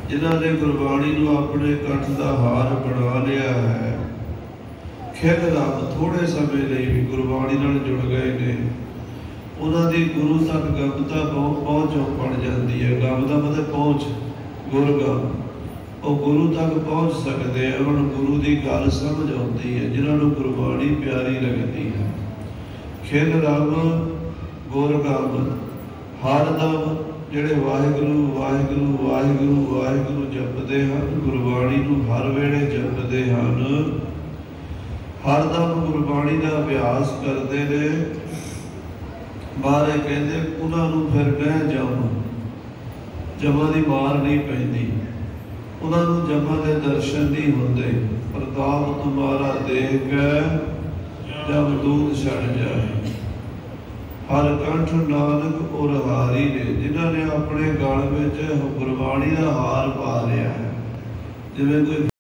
जिन्हों ने गुरबाणी को अपने कंठ का हार बना लिया है, खिल रब थोड़े समय लिए भी गुरबाणी नाल जुड़ गए ने, उन्होंने गुरु तक गमता पहुँच बन जाती है। गमता मतलब पहुँच, गुरगम, वो गुरु तक पहुँच सकते हैं। उन्होंने गुरु की गल समझ आती है, जिन्होंने गुरबाणी प्यारी लगती है। खिल रब गुरगम हरदम ਜਿਹੜੇ वाहिगुरु वाहिगुरु वाहिगुरु वाहिगुरु जपते हैं, गुरबाणी को हर वेले जपते हैं, हरदम गुरबाणी का अभ्यास करते हैं। बारे कहते उन्होंने फिर कह जमा की मार नहीं पैंदी, उन्होंने जमा के दर्शन नहीं होते। प्रताप तुम्हारा देख जब दूध छड़ जाए, हर कंठ नानक और हारी ने, जिन्होंने अपने गल में गुरबाणी का हार पा लिया है। जिवें कोई